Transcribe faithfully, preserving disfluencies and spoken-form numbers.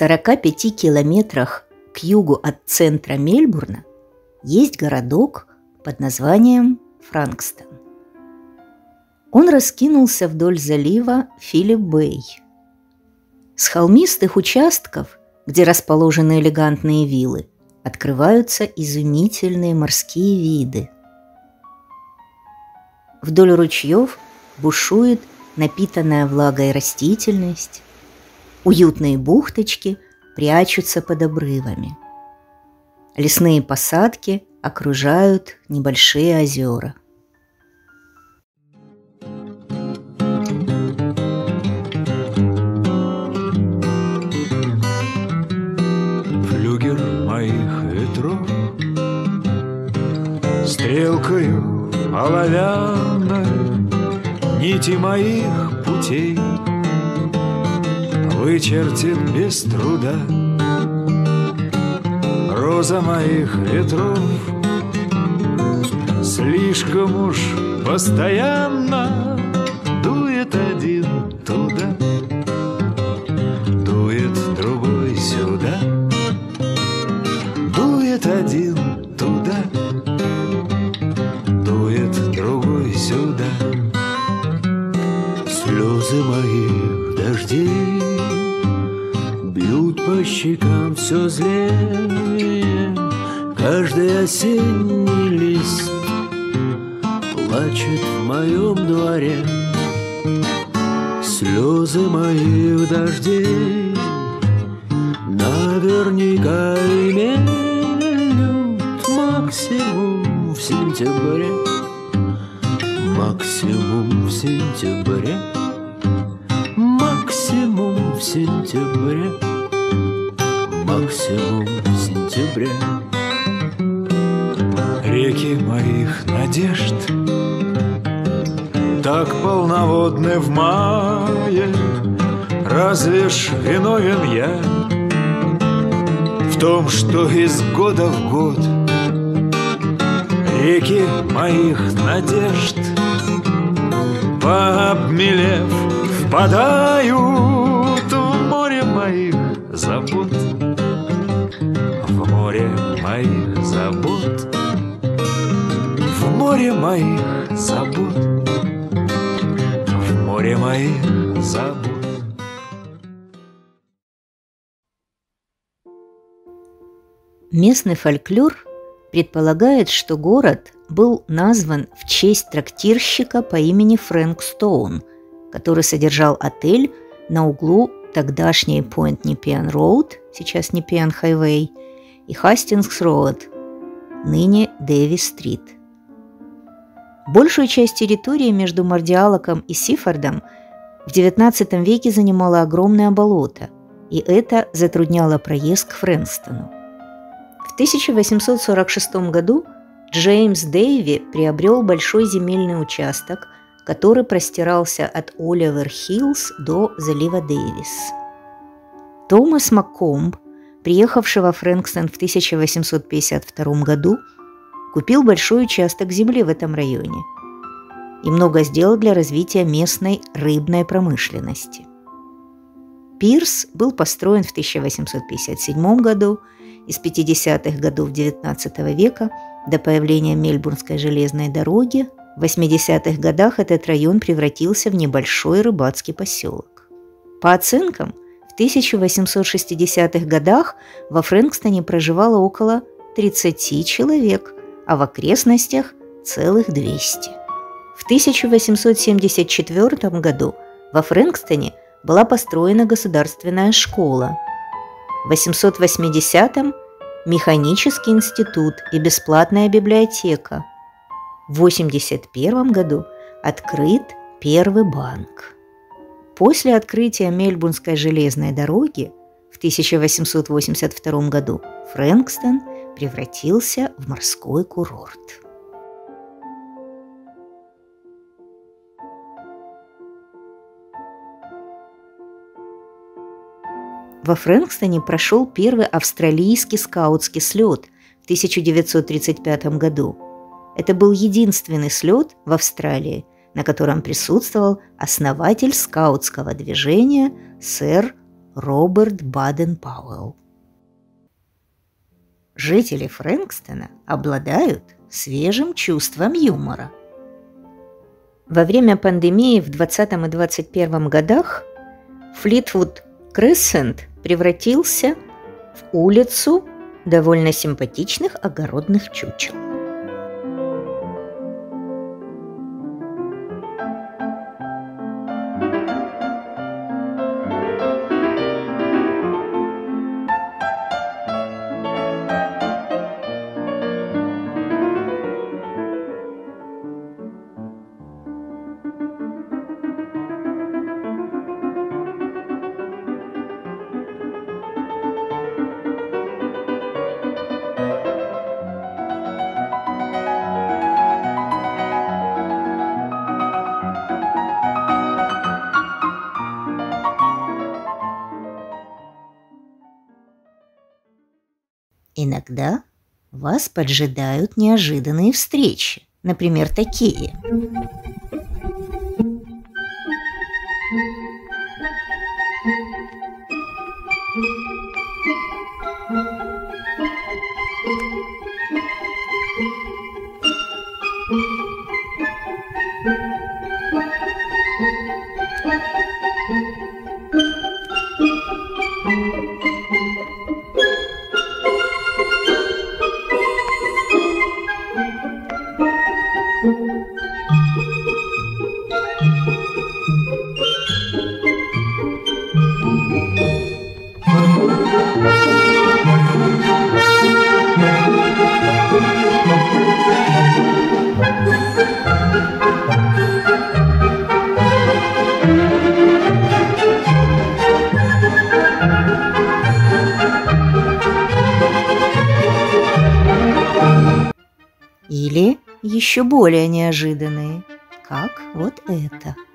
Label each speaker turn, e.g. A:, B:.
A: сорока пяти километрах к югу от центра Мельбурна есть городок под названием Франкстон. Он раскинулся вдоль залива Филип-Бэй. С холмистых участков, где расположены элегантные виллы, открываются изумительные морские виды. Вдоль ручьев бушует напитанная влагой растительность, уютные бухточки прячутся под обрывами. Лесные посадки окружают небольшие озера.
B: Флюгер моих ветров стрелкою оловянной нити моих путей вычертит без труда. Роза моих ветров слишком уж постоянно дует один туда, дует другой сюда, дует один туда, дует другой сюда. Слезы моих дождей бьют по щекам все злее, каждый осенний лист плачет в моем дворе. Слезы моих дождей наверняка имеют максимум в сентябре, максимум в сентябре, максимум в сентябре, максимум в сентябре. Реки моих надежд так полноводны в мае, разве ж виновен я в том, что из года в год реки моих надежд, пообмелев, впадают в море моих забот, в море моих забот, в море моих забот, в море моих забот.
A: Местный фольклор предполагает, что город был назван в честь трактирщика по имени Фрэнк Стоун, который содержал отель на углу тогдашней Пойнт-Непиан-Роуд, сейчас Непиан-Хайвей, и Хастингс-Роуд, ныне Дэвис-Стрит. Большую часть территории между Мордиалоком и Сиффордом в девятнадцатом веке занимало огромное болото, и это затрудняло проезд к Фрэнкстону. В тысяча восемьсот сорок шестом году Джеймс Дэйви приобрел большой земельный участок, который простирался от Оливер-Хиллз до залива Дэвис. Томас Маккомб, приехавший во Фрэнкстон в тысяча восемьсот пятьдесят втором году, купил большой участок земли в этом районе и много сделал для развития местной рыбной промышленности. Пирс был построен в тысяча восемьсот пятьдесят седьмом году, и с пятидесятых годов девятнадцатого века до появления Мельбурнской железной дороги в восьмидесятых годах этот район превратился в небольшой рыбацкий поселок. По оценкам, в тысяча восемьсот шестидесятых годах во Фрэнкстоне проживало около тридцати человек, а в окрестностях целых двести. В тысяча восемьсот семьдесят четвёртом году во Фрэнкстоне была построена государственная школа. В восемьсот восьмидесятом – механический институт и бесплатная библиотека. В восемьдесят первом году открыт первый банк. После открытия Мельбурнской железной дороги в тысяча восемьсот восемьдесят втором году Фрэнкстон превратился в морской курорт. Во Фрэнкстоне прошел первый австралийский скаутский слет в тысяча девятьсот тридцать пятом году. Это был единственный слет в Австралии, на котором присутствовал основатель скаутского движения сэр Роберт Баден-Пауэлл. Жители Фрэнкстона обладают свежим чувством юмора. Во время пандемии в двадцатом и двадцать первом годах Флитвуд Крессент превратился в улицу довольно симпатичных огородных чучел. Иногда вас поджидают неожиданные встречи, например, такие. Или еще более неожиданные, как вот это.